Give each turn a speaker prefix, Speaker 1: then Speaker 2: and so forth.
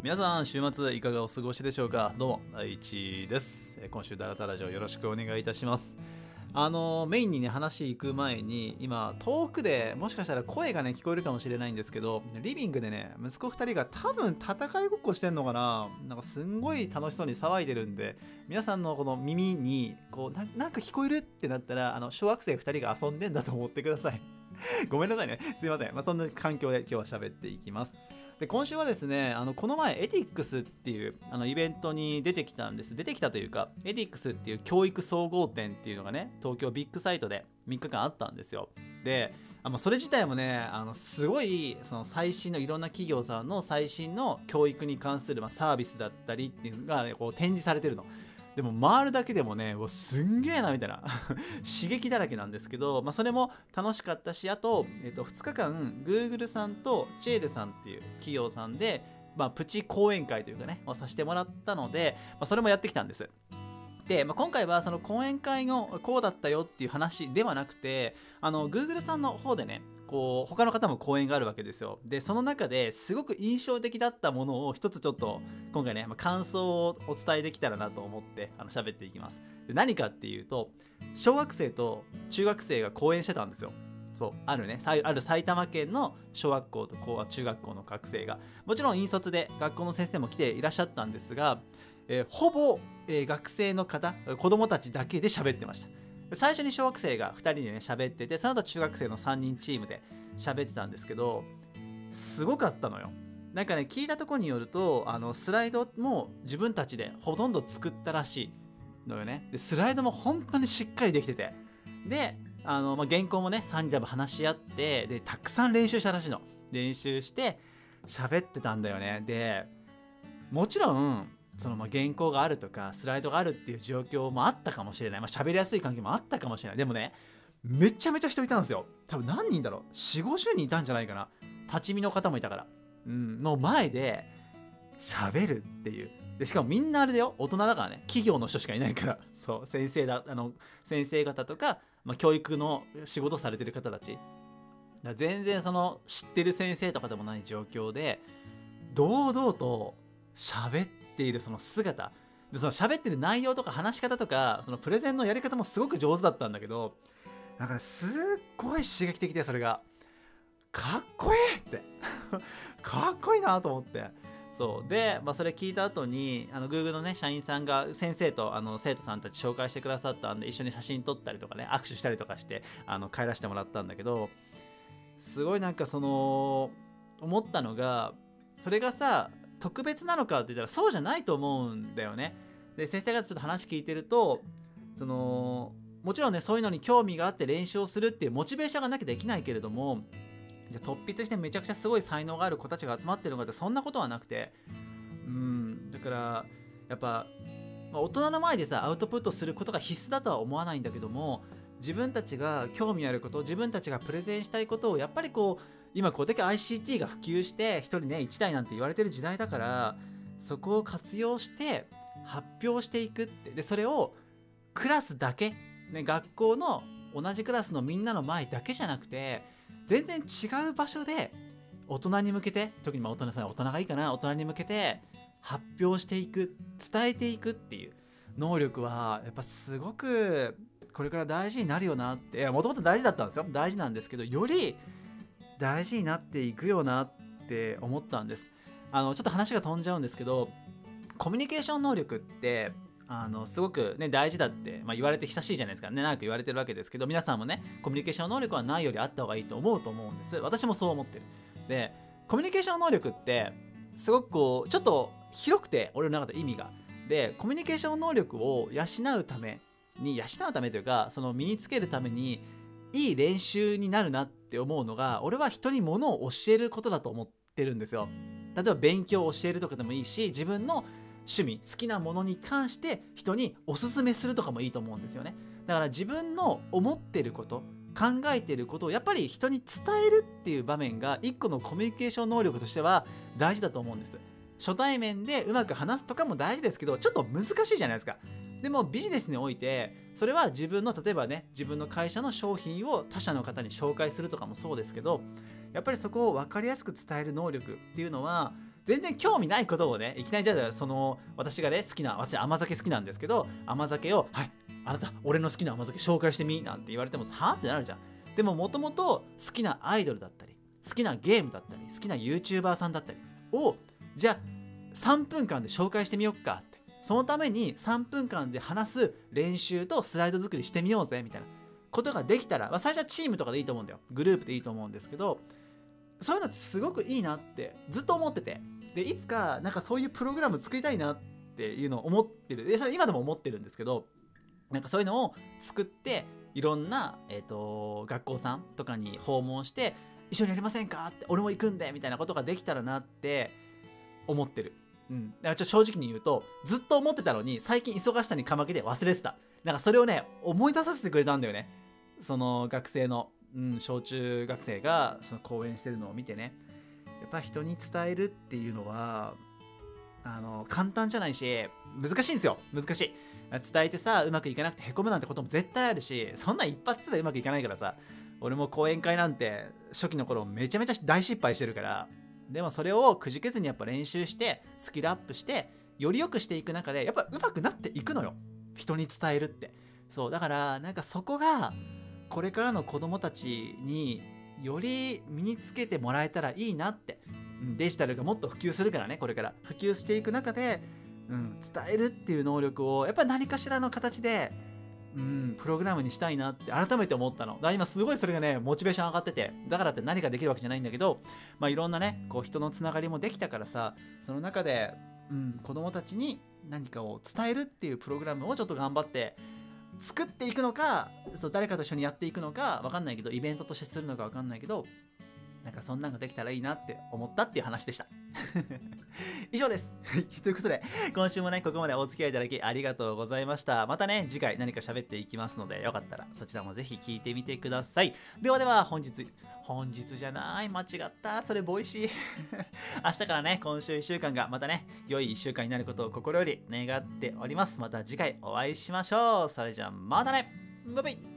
Speaker 1: 皆さん週末いかがお過ごしでしょうか。どうも大地です。今週ダラタラジオよろしくお願いいたします。メインにね話行く前に今遠くでもしかしたら声がね聞こえるかもしれないんですけど、リビングでね息子2人が多分戦いごっこしてんのかな、なんかすんごい楽しそうに騒いでるんで、皆さんのこの耳にこうなんか聞こえるってなったら小学生2人が遊んでんだと思ってください。ごめんなさいね、すいません。そんな環境で今日は喋っていきます。で今週はですね、この前エティックスっていうイベントに出てきたというか、エティックスっていう教育総合展っていうのがね、東京ビッグサイトで3日間あったんですよ。でそれ自体もねすごいその最新のいろんな企業さんの最新の教育に関するサービスだったりっていうのが、ね、こう展示されてるの。でも回るだけでもねすんげえなみたいな刺激だらけなんですけど、それも楽しかったし、あと、2日間 Google さんとチェールさんっていう企業さんで、プチ講演会というかねをさせてもらったので、それもやってきたんです。で、今回はその講演会のこうだったよっていう話ではなくて、Google さんの方でねこう他の方も講演があるわけですよ。でその中ですごく印象的だったものを一つちょっと今回ね、感想をお伝えできたらなと思って喋っていきます。で何かっていうと、小学生と中学生が講演してたんですよ。そうある埼玉県の小学校と中学校の学生が、もちろん引率で学校の先生も来ていらっしゃったんですが、ほぼ、学生の方子供たちだけで喋ってました。最初に小学生が2人でね喋ってて、その後中学生の3人チームで喋ってたんですけど、すごかったのよ。なんかね聞いたところによるとスライドも自分たちでほとんど作ったらしいのよね。でスライドも本当にしっかりできてて、で原稿もね3人で話し合って、でたくさん練習したらしいの。練習して喋ってたんだよね。でもちろんその原稿があるとかスライドがあるっていう状況もあったかもしれない、喋りやすい環境もあったかもしれない。でもねめちゃめちゃ人いたんですよ。多分何人だろう、4、50人いたんじゃないかな。立ち見の方もいたから、の前で喋るっていう。でしかもみんなあれだよ、大人だからね、企業の人しかいないから。そう先生方とか、教育の仕事されてる方たちだ、全然その知ってる先生とかでもない状況で堂々と喋っているその姿で、その喋ってる内容とか話し方とかそのプレゼンのやり方もすごく上手だったんだけど、なんかねすっごい刺激的で、それがかっこいいってかっこいいなと思って。そうで、それ聞いた後にGoogle のね社員さんが先生と生徒さんたち紹介してくださったんで、一緒に写真撮ったりとかね握手したりとかして帰らせてもらったんだけど、すごいなんかその思ったのが、それがさ特別なのかって言ったらそうじゃないと思うんだよね。で先生がちょっと話聞いてると、もちろんねそういうのに興味があって練習をするっていうモチベーションがなきゃできないけれども、じゃあ突筆してめちゃくちゃすごい才能がある子たちが集まってるのかってそんなことはなくて、だからやっぱ、大人の前でさアウトプットすることが必須だとは思わないんだけども、自分たちが興味あること、自分たちがプレゼンしたいことをやっぱりこう今これだけ ICT が普及して1人ね1台なんて言われてる時代だから、そこを活用して発表していくって。でそれをクラスだけ、ね、学校の同じクラスのみんなの前だけじゃなくて、全然違う場所で大人に向けて、特に大人がいいかな、大人に向けて発表していく、伝えていくっていう能力はやっぱすごくこれから大事になるよなって。いやもともと大事だったんですよ、大事なんですけど、より大事になっていくよなって思ったんです。ちょっと話が飛んじゃうんですけど、コミュニケーション能力ってすごくね大事だって、言われて久しいじゃないですかね。長く言われてるわけですけど、皆さんもねコミュニケーション能力はないよりあった方がいいと思うと思うんです。私もそう思ってる。でコミュニケーション能力ってすごくこうちょっと広くて、俺の中で意味が。でコミュニケーション能力を養うためというか、その身につけるためにいい練習になるなって思うのが、俺は人に物を教えることだと思ってるんですよ。例えば勉強を教えるとかでもいいし、自分の趣味好きなものに関して人におすすめするとかもいいと思うんですよね。だから自分の思ってること、考えていることをやっぱり人に伝えるっていう場面が一個のコミュニケーション能力としては大事だと思うんです。初対面でうまく話すとかも大事ですけど、ちょっと難しいじゃないですか。でもビジネスにおいてそれは自分の例えばね自分の会社の商品を他社の方に紹介するとかもそうですけど、やっぱりそこを分かりやすく伝える能力っていうのは全然興味ないことをね、いきなりじゃあ私がね、私甘酒好きなんですけど、甘酒を、はい、あなた、俺の好きな甘酒紹介してみなんて言われても、はぁってなるじゃん。でももともと好きなアイドルだったり、好きなゲームだったり、好きな YouTuber さんだったりを、じゃあ3分間で紹介してみよっかって。そのために3分間で話す練習とスライド作りしてみようぜみたいなことができたら、最初はチームとかでいいと思うんだよ。グループでいいと思うんですけど、そういうのってすごくいいなってずっと思ってて、でいつかなんかそういうプログラム作りたいなっていうのを思ってる。でそれ今でも思ってるんですけど、なんかそういうのを作っていろんな、学校さんとかに訪問して一緒にやりませんかって、俺も行くんでみたいなことができたらなって思ってる。だから正直に言うと、ずっと思ってたのに最近忙しさにかまけて忘れてた。なんかそれをね、思い出させてくれたんだよね。その学生の、小中学生がその講演してるのを見てね、やっぱ人に伝えるっていうのは簡単じゃないし難しいんですよ。難しい。伝えてさ、うまくいかなくてへこむなんてことも絶対あるし、そんな一発でうまくいかないからさ。俺も講演会なんて初期の頃めちゃめちゃ大失敗してるから、でもそれをくじけずにやっぱ練習してスキルアップしてより良くしていく中でやっぱ上手くなっていくのよ、人に伝えるって。そうだから、なんかそこがこれからの子供たちにより身につけてもらえたらいいなって。デジタルがもっと普及するからね、これから普及していく中で、伝えるっていう能力をやっぱり何かしらの形でプログラムにしたいなって改めて思ったの。だから今すごいそれがね、モチベーション上がってて、だからって何かできるわけじゃないんだけど、いろんなね、こう人のつながりもできたからさ、その中で、子供たちに何かを伝えるっていうプログラムをちょっと頑張って作っていくのか、そう誰かと一緒にやっていくのか分かんないけど、イベントとしてするのか分かんないけど、なんかそんなのができたらいいなって思ったっていう話でした以上ですということで、今週もねここまでお付き合いいただきありがとうございました。またね次回何か喋っていきますので、よかったらそちらもぜひ聞いてみてください。ではでは、本日じゃない、間違った、それボイシー明日からね、今週1週間がまたね良い1週間になることを心より願っております。また次回お会いしましょう。それじゃあまたね、バイバイ。